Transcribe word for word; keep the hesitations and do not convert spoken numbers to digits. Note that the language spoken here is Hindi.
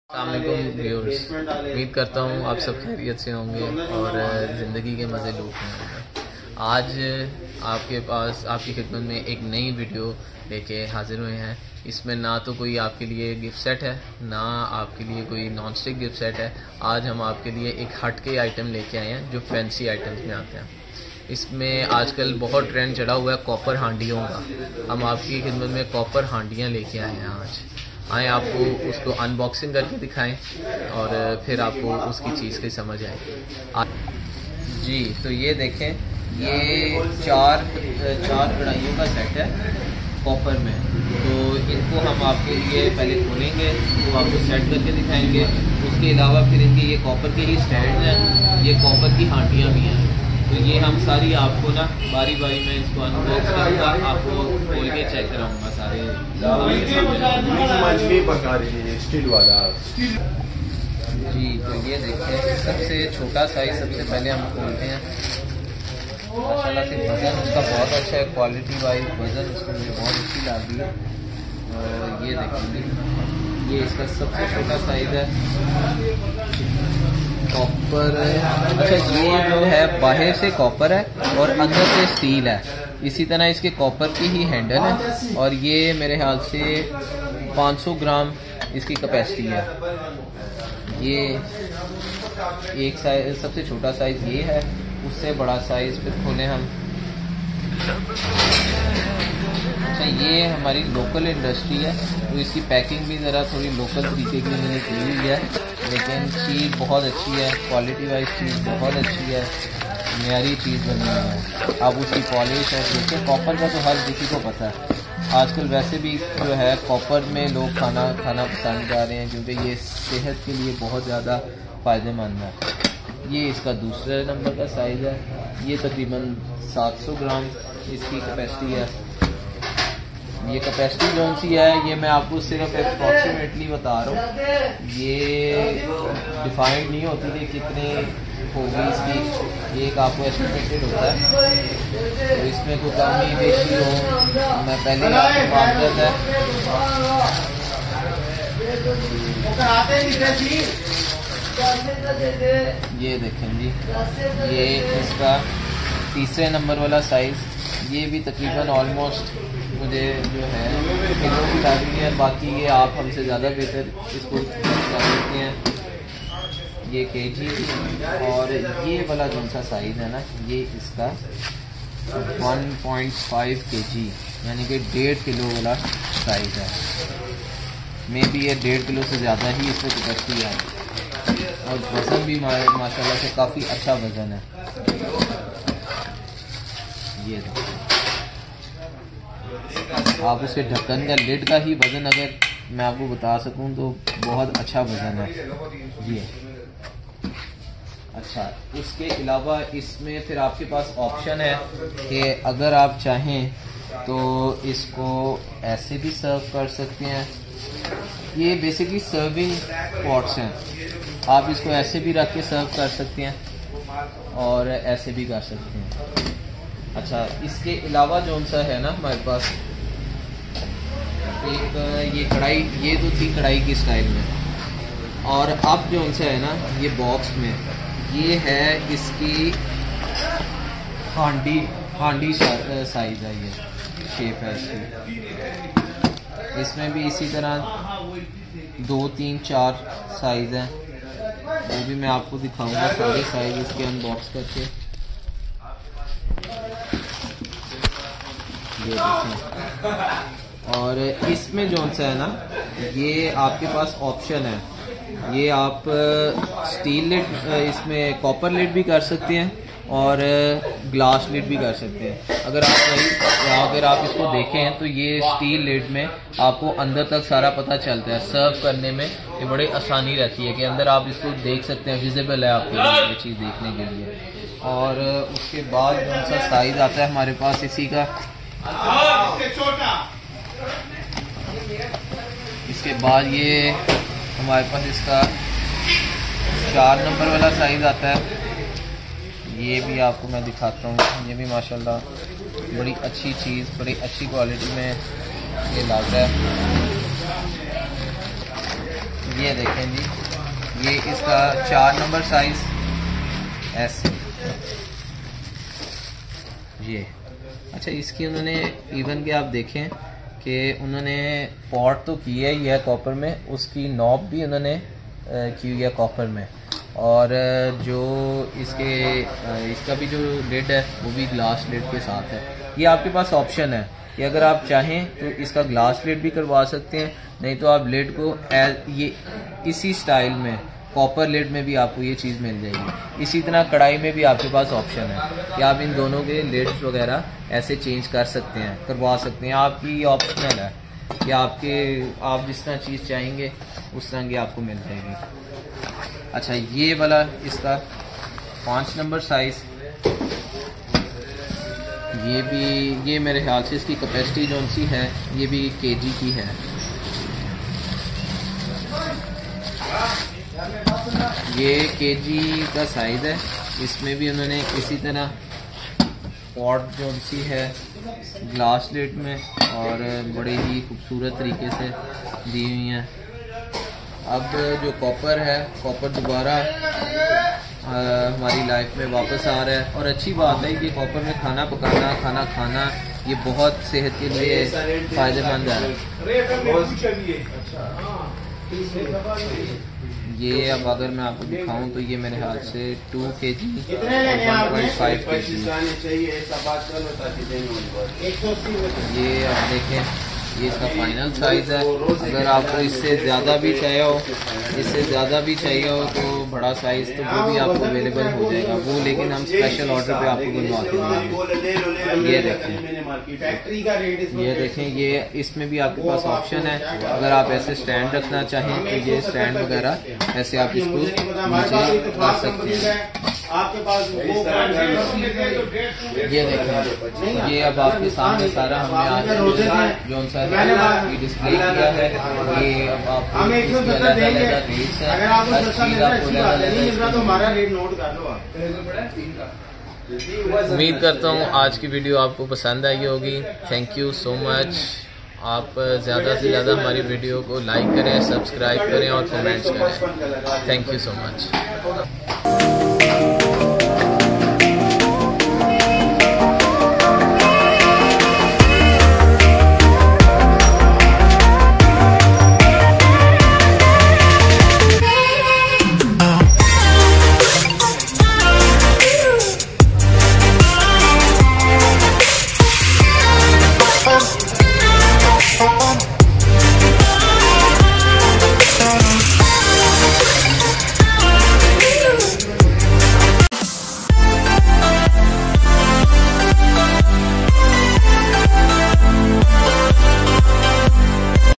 अस्सलामुअलैकुम व्यूअर्स, उम्मीद करता हूँ आप सब खैरियत से होंगे और ज़िंदगी के मज़े लूट रहे होंगे। आज आपके पास आपकी खिदमत में एक नई वीडियो लेके हाजिर हुए हैं। इसमें ना तो कोई आपके लिए गिफ्ट सेट है, ना आपके लिए कोई नॉन स्टिक गिफ्ट सेट है। आज हम आपके लिए एक हट के आइटम लेके आए हैं जो फैंसी आइटम्स में आते हैं। इसमें आजकल बहुत ट्रेंड चढ़ा हुआ है कॉपर हांडियों का। हम आपकी खिदमत में कॉपर हांडियाँ लेके आए हैं। आज आए आपको उसको अनबॉक्सिंग करके दिखाएं और फिर आपको उसकी चीज़ की समझ आए। जी तो ये देखें, ये चार चार कढ़ाइयों का सेट है कॉपर में। तो इनको हम आपके लिए पहले खोलेंगे, तो आपको सेट करके दिखाएंगे। उसके अलावा फिर इनके ये कॉपर के ही स्टैंड हैं, ये कॉपर की हांडियाँ भी हैं। तो ये हम सारी आपको ना बारी बारी में इसको अनबॉक्स करूँगा, आपको खोल के चेक कराऊँगा सारे। स्टील वाला जी तो ये देखें, सबसे छोटा साइज सबसे पहले हम खोलते हैं। माशाल्लाह से वज़न उसका बहुत अच्छा है, क्वालिटी वाइज वज़न उसको मुझे बहुत अच्छी लगी है। और ये देखेंगे, ये इसका सबसे छोटा साइज़ है, कॉपर। अच्छा, ये जो है बाहर से कॉपर है और अंदर से स्टील है। इसी तरह इसके कॉपर की ही हैंडल है और ये मेरे ख्याल से पाँच सौ ग्राम इसकी कैपेसिटी है। ये एक साइज सबसे छोटा साइज़ ये है, उससे बड़ा साइज़ फिर खोलें हम। अच्छा, ये हमारी लोकल इंडस्ट्री है तो इसकी पैकिंग भी ज़रा थोड़ी लोकल तरीके की मैंने की हुई है, लेकिन चीज़ बहुत अच्छी है, क्वालिटी वाइज चीज़ बहुत अच्छी है, मेयारी चीज़ बनी हुई है। अब उसकी पॉलिश और देखिए, कॉपर का तो हर किसी को पता है। आजकल वैसे भी जो है कॉपर में लोग खाना खाना पसंद कर रहे हैं क्योंकि ये सेहत के लिए बहुत ज़्यादा फ़ायदेमंद है। ये इसका दूसरे नंबर का साइज़ है, ये तकरीबन सात सौ ग्राम इसकी कैपेसिटी है। ये कैपेसिटी कौन सी है ये मैं आपको सिर्फ अप्रॉक्सीमेटली बता रहा हूँ, ये डिफाइंड नहीं होती कि कितने होगी इसकी, एक आपको एस्टिमेटेड होता है। तो इसमें कोई कमी बेशी हो मैं पहले आपको बात करता है। ये देखें जी, ये इसका तीसरे नंबर वाला साइज़, ये भी तकरीबन ऑलमोस्ट मुझे जो है किलो की लगी है। बाकी ये आप हमसे ज़्यादा बेहतर इसको कर सकते हैं, ये केजी। और ये वाला जो सा साइज़ है ना, ये इसका वन पॉइंट फाइव केजी यानी कि डेढ़ किलो वाला साइज़ है। मे भी ये डेढ़ किलो से ज़्यादा ही इसमें कैपेसिटी है और वज़न भी मा, माशाल्लाह से काफ़ी अच्छा वज़न है। ये देखिए, आप उसके ढक्कन का लिड का ही वज़न अगर मैं आपको बता सकूं तो बहुत अच्छा वज़न है ये। अच्छा, उसके अलावा इसमें फिर आपके पास ऑप्शन है कि अगर आप चाहें तो इसको ऐसे भी सर्व कर सकते हैं। ये बेसिकली सर्विंग पॉट्स हैं, आप इसको ऐसे भी रख के सर्व कर सकते हैं और ऐसे भी कर सकते हैं। अच्छा, इसके अलावा जो सा है ना हमारे पास एक ये कढ़ाई, ये तो थी कढ़ाई की स्टाइल में, और अब जो सा है ना ये बॉक्स में, ये है इसकी हांडी हांडी साइज़ है, ये शेप है इसकी। इसमें भी इसी तरह दो तीन चार साइज़ हैं, वो भी मैं आपको दिखाऊंगा सारे साइज़ इसके अनबॉक्स करके। ये देखें, और इसमें जो सा है ना, ये आपके पास ऑप्शन है, ये आप स्टील लिड, इसमें कॉपर लिड भी कर सकते हैं और ग्लास लिड भी कर सकते हैं। अगर आप वही अगर आप इसको देखें तो ये स्टील लिड में आपको अंदर तक सारा पता चलता है, सर्व करने में ये बड़ी आसानी रहती है कि अंदर आप इसको देख सकते हैं, विजिबल है आपके लिए ये चीज़ देखने के लिए। और उसके बाद कौन सा साइज़ आता है हमारे पास इसी का, इसके बाद ये हमारे पास इसका चार नंबर वाला साइज़ आता है। ये भी आपको मैं दिखाता हूँ, ये भी माशाल्लाह बड़ी अच्छी चीज़, बड़ी अच्छी क्वालिटी में ये लग रहा है। ये देखें जी, ये इसका चार नंबर साइज ऐसे ये। अच्छा, इसकी उन्होंने इवन के आप देखें कि उन्होंने पॉट तो किया ही है कॉपर में, उसकी नॉब भी उन्होंने की हुई है कॉपर में, और जो इसके इसका भी जो लिड है वो भी ग्लास लिड के साथ है। ये आपके पास ऑप्शन है कि अगर आप चाहें तो इसका ग्लास लिड भी करवा सकते हैं, नहीं तो आप लिड को ये इसी स्टाइल में कॉपर लिड में भी आपको ये चीज़ मिल जाएगी। इसी तरह कढ़ाई में भी आपके पास ऑप्शन है कि आप इन दोनों के लिड्स वगैरह ऐसे चेंज कर सकते हैं, करवा सकते हैं। आपकी ऑप्शनल है कि आपके आप जिस तरह चीज़ चाहेंगे उस तरह की आपको मिल जाएगी। अच्छा, ये वाला इसका पाँच नंबर साइज़, ये भी ये मेरे ख्याल से इसकी कैपेसिटी जो सी है ये भी केजी की है। ये केजी का साइज़ है। इसमें भी उन्होंने इसी तरह पॉट जो सी है ग्लास लिड में और बड़े ही खूबसूरत तरीके से दी हुई हैं। अब जो कॉपर है, कॉपर दोबारा हमारी लाइफ में वापस आ रहा है, और अच्छी बात है कि कॉपर में खाना पकाना, खाना खाना ये बहुत सेहत के लिए फ़ायदेमंद है। ये अब अगर मैं आपको दिखाऊं तो ये मेरे ख्याल से टू के जी वन पॉइंट फाइव के जी। ये अब देखें, ये इसका फाइनल साइज़ है। अगर आपको इससे ज़्यादा भी चाहिए हो इससे ज़्यादा भी चाहिए हो तो बड़ा साइज़ तो वो भी आपको अवेलेबल हो जाएगा, वो लेकिन हम स्पेशल ऑर्डर पे आपको बनवा के देंगे। ये देखें, ये देखें, ये इसमें भी आपके पास ऑप्शन है। अगर आप ऐसे स्टैंड रखना चाहें तो ये स्टैंड वगैरह ऐसे आप इसको नीचे रख सकते हैं। आपके पास ये देखें, ये अब आपके सामने सारा हमने आज जो सा डिस्प्ले किया है, ये अब आपको उम्मीद करता हूँ आज की वीडियो आपको पसंद आई होगी। Thank you so much. आप ज़्यादा से ज़्यादा हमारी वीडियो को लाइक करें, सब्सक्राइब करें और कमेंट्स करें। Thank you so much.